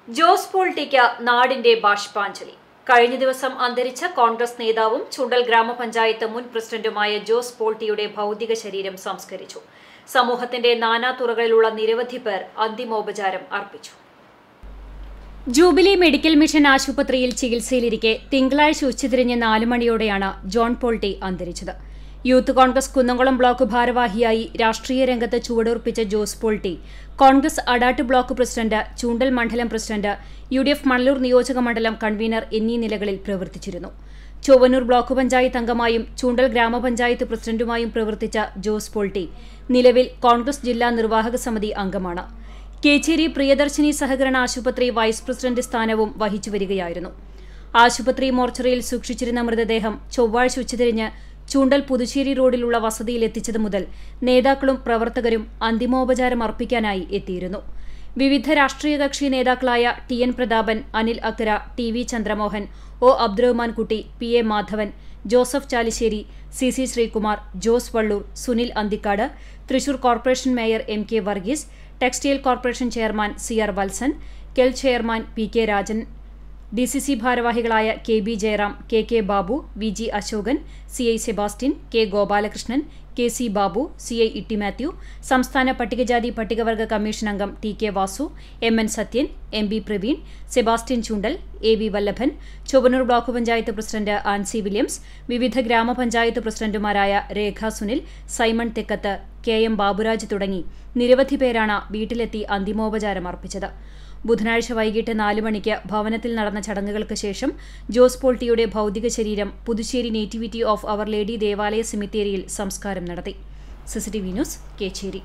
ജോസ് പോൾട്ടിക്ക് നാടിന്റെ ബാഷ്പാഞ്ജലി. കഴിഞ്ഞ ദിവസം അന്തരിച്ച കോൺഗ്രസ് നേതാവും ചുണ്ടൽ ഗ്രാമപഞ്ചായത്ത് മുൻ പ്രസിഡന്റുമായ ജോസ് പോൾട്ടിയുടെ ഭൗതിക ശരീരം സംസ്കരിച്ചു. സമൂഹത്തിന്റെ നാനാതുറകളിലുള്ള നിരവധി പേർ അന്തിമോപചാരം അർപ്പിച്ചു. ജൂബിലി മെഡിക്കൽ മിഷൻ ആശുപത്രിയിൽ ചികിത്സയിലിരിക്കെ തിങ്കളാഴ്ച ഉച്ചതിരിഞ്ഞ് 4 മണിയോടെയാണ് ജോൺ പോൾട്ടി അന്തരിച്ചത്. യൂത്ത് കോൺഗ്രസ് കുന്നംകുളം ബ്ലോക്ക് ഭാരവാഹിയായി രാഷ്ട്രീയ രംഗത്ത് ചുവടുറപ്പിച്ച Jose Polty Congress Adat block president, Choondal മണ്ഡലം പ്രസിഡന്റ്, UDF മണലൂർ നിയോജക മണ്ഡലം കൺവീനർ എന്നീ നിലകളിൽ പ്രവർത്തിച്ചിരുന്നു. ചൊവ്വന്നൂർ ബ്ലോക്ക് പഞ്ചായത്ത് അംഗമായും ചൂണ്ടൽ ഗ്രാമപഞ്ചായത്ത് പ്രസിഡന്റുമായും പ്രവർത്തിച്ച ജോസ് പോൾട്ടി നിലവിൽ കോൺഗ്രസ് ജില്ലാ നിർവാഹക സമിതി അംഗമാണ്. കേച്ചേരി പ്രിയദർശിനി സഹകരണ ആശുപത്രി വൈസ് പ്രസിഡന്റ് സ്ഥാനവും വഹിച്ചുവരികയായിരുന്നു. ആശുപത്രി മോർച്ചറിയിൽ സൂക്ഷിച്ചിരുന്ന മൃതദേഹം ചൊവ്വാഴ്ച ഉച്ചതിരിഞ്ഞ് ചൂണ്ടൽ പുതുശ്ശേരി റോഡിലുള്ള വസതിയിലെത്തിച്ചതു മുതൽ നേതാക്കളും പ്രവർത്തകരും അന്തിമോപചാരം അർപ്പിക്കാനായി എത്തിയിരുന്നു. വിവിധ രാഷ്ട്രീയ കക്ഷി നേതാക്കളായ TN പ്രതാപൻ, അനിൽ അക്കര, TV Chandramohan, O Abdurahman Kutty, PA Madhavan, Joseph Chalissery, CC Sreekumar, Jose Vallur, Sunil Anthikad, Thrissur corporation mayor MK Varghese, textile corporation chairman CR Valsan, KEL chairman PK Rajan, DCC ഭാരവാഹികളായ KB Jayaram, KK Babu, VG Asokan, CI Sebastian, K Gopalakrishnan, KC Babu, CI Itty Mathew, സംസ്ഥാന പട്ടികജാതി പട്ടികവർഗ കമ്മീഷൻ അംഗം TK Vasu, MN Sathyan, MB Praveen, Sebastian Choondal, AV Vallabhan, Chowwannur block panchayat president Ancy Williams, വിവിധ ഗ്രാമപഞ്ചായത്ത് പ്രസിഡന്റുമാരായ Rekha Sunil, Simon Thekkath, KM Baburaj തുടങ്ങി നിരവധി പേരാണ് വീട്ടിലെത്തി അന്തിമോപചാരം അർപ്പിച്ചത്. ബുധനാഴ്ച വൈകിട്ട് 4 മണിക്ക് ഭവനത്തിൽ നടന്ന ചടങ്ങുകൾക്ക് ശേഷം ജോസ് പോൾട്ടിയുടെ ഭൗതിക ശരീരം Puthussery nativity of our lady ദേവാലയ സെമിത്തേരിയിൽ സംസ്കാരം നടത്തി. CCTV news, Kechery.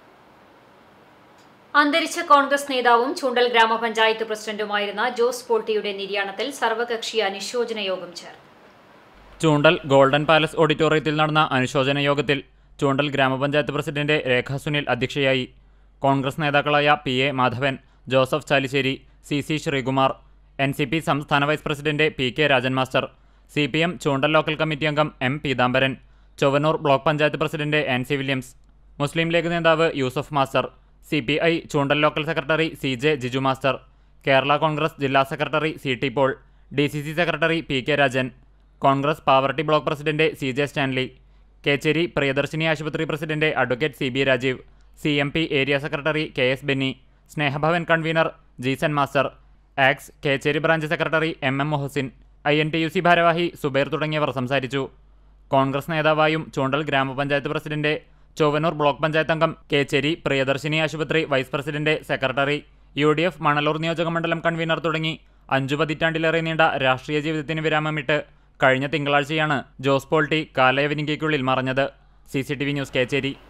അന്തരിച്ച കോൺഗ്രസ് നേതാവും ചൂണ്ടൽ ഗ്രാമപഞ്ചായത്ത് പ്രസിഡന്റുമായിരുന്ന ജോസ് പോൾട്ടിയുടെ നിര്യാണത്തിൽ സർവകക്ഷി അനുശോചന യോഗം ചേർന്നു. ചൂണ്ടൽ ഗോൾഡൻ പാലസ് ഓഡിറ്റോറിയത്തിൽ നടന്ന അനുശോചന യോഗത്തിൽ ചൂണ്ടൽ ഗ്രാമപഞ്ചായത്ത് പ്രസിഡന്റ് രേഖ സുനിൽ അധ്യക്ഷയായി. കോൺഗ്രസ് നേതാക്കളായ PA Madhavan, Joseph Chalissery, CC Sreekumar, NCP സംസ്ഥാന vice president PK Rajan master, CPM Choondal local committee അംഗം M Peethambaran, Chowwannur block panchayat president Ancy Williams, Muslim League നേതാവ് Yusuf master, CPI Choondal local secretary CJ Jiju master, Kerala Congress ജില്ലാ secretary CT Paul, DCC secretary PK Rajan, Congress Pavaratty block president CJ Stanley, Kechery Priyadarshini ആശുപത്രി president advocate CB Rajeev, CMP area secretary KS Benny, Snehabhavan convener Jeesan master, ആക്സ് Kechery branch secretary MM Mohsin, INTUC ഭാരവാഹി സുബൈർ തുടങ്ങിയവർ സംസാരിച്ചു. കോൺഗ്രസ് നേതാവായും ചൂണ്ടൽ ഗ്രാമപഞ്ചായത്ത് president, Chowwannur block panchayat അംഗം, കേച്ചേരി പ്രിയദർശിനി ആശുപത്രി vice president, secretary, UDF Manalur നിയോജക മണ്ഡലം കൺവീനർ തുടങ്ങി 5 പതിറ്റാണ്ടിലേറെ നീണ്ട രാഷ്ട്രീയ ജീവിതത്തിന് വിരാമമിട്ട് കഴിഞ്ഞ തിങ്കളാഴ്ചയാണ് ജോസ് പോൾട്ടി കാലയവനികയ്ക്കുള്ളിൽ മറഞ്ഞത്. CCTV news, Kecheri.